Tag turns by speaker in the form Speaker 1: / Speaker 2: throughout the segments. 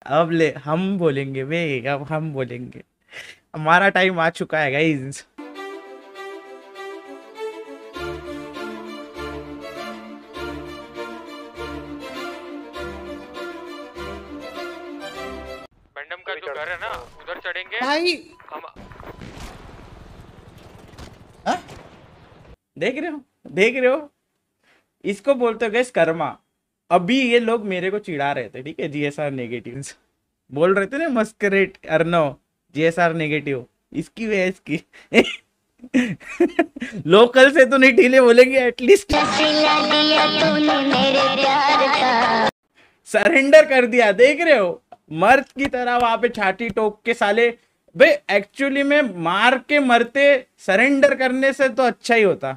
Speaker 1: अब ले हम बोलेंगे बे, अब हम बोलेंगे। हमारा टाइम आ चुका है गाइज।
Speaker 2: मैडम का जो घर है ना उधर चढ़ेंगे
Speaker 1: भाई
Speaker 2: हम।
Speaker 1: हाँ? देख रहे हो, देख रहे हो, इसको बोलते हो गैस कर्मा। अभी ये लोग मेरे को चिढ़ा रहे थे, ठीक है, जीएसआर नेगेटिव बोल रहे थे ना, मस्करेट अर्नव जीएसआर नेगेटिव, इसकी वजह इसकी। लोकल से तो नहीं ढीले बोलेंगे एटलीस्ट। सरेंडर कर दिया, देख रहे हो, मर्द की तरह वहां पे छाती ठोक के साले। बे एक्चुअली में मार के मरते, सरेंडर करने से तो अच्छा ही होता।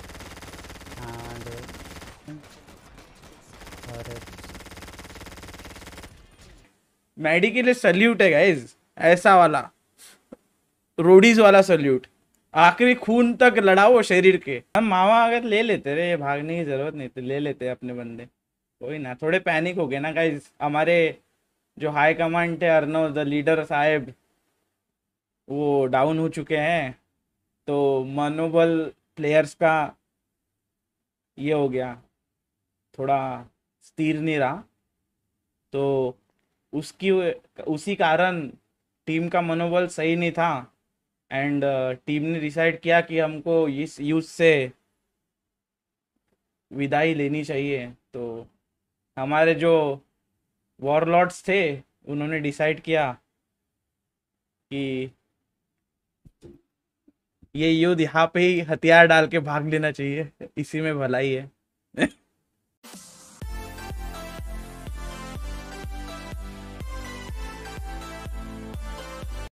Speaker 1: मैडी के लिए सल्यूट है गाइज, ऐसा वाला रोडीज वाला सल्यूट, आखिरी खून तक लड़ाओ शरीर के। हम मामा अगर ले लेते रे, भागने की जरूरत नहीं थी, ले लेते अपने बंदे। कोई ना, थोड़े पैनिक हो गए ना गाइज, हमारे जो हाई कमांड थे, अर्नो द लीडर साहब, वो डाउन हो चुके हैं। तो मनोबल प्लेयर्स का ये हो गया, थोड़ा स्थिर नहीं रहा। तो उसकी उसी कारण टीम का मनोबल सही नहीं था। एंड टीम ने डिसाइड किया कि हमको इस यूज से विदाई लेनी चाहिए। तो हमारे जो वॉरलॉर्ड्स थे, उन्होंने डिसाइड किया कि ये युद्ध यहाँ पे ही हथियार डाल के भाग लेना चाहिए, इसी में भलाई है।